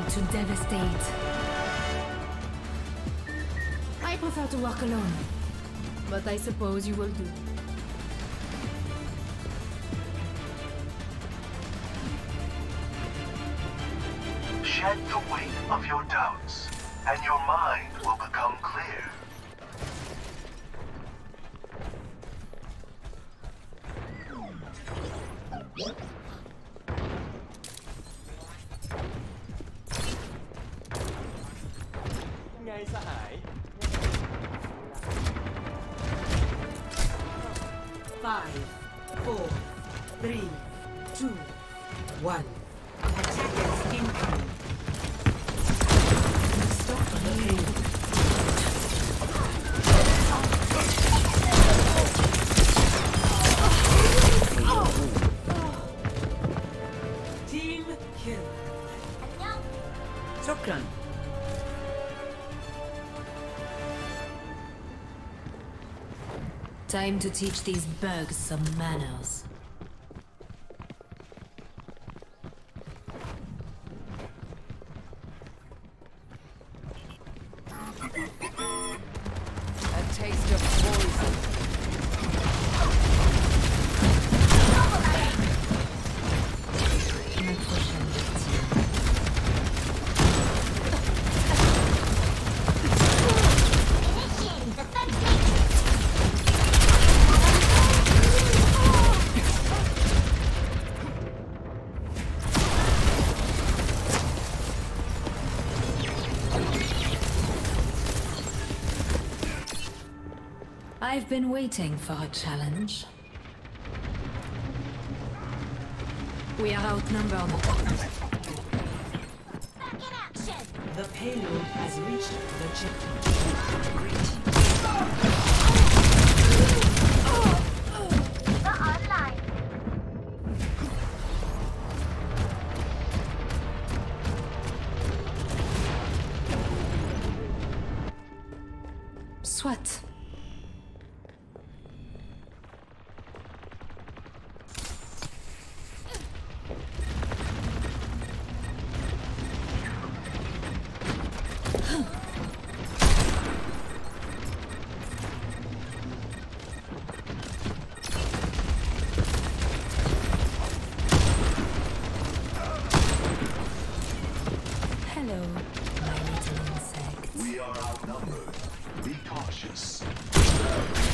to devastate. I prefer to work alone, but I suppose you will do. Shed the weight of your doubts, and your mind will become clear. Five, four, three, two, one. Attackers incoming. Stop the payload. Team kill. شكرا. Time to teach these bugs some manners. A taste of poison. I've been waiting for a challenge. We are outnumbered. Back in action. The payload has reached the checkpoint. The online. Soit. Hello, my little insect. We are outnumbered. Be cautious.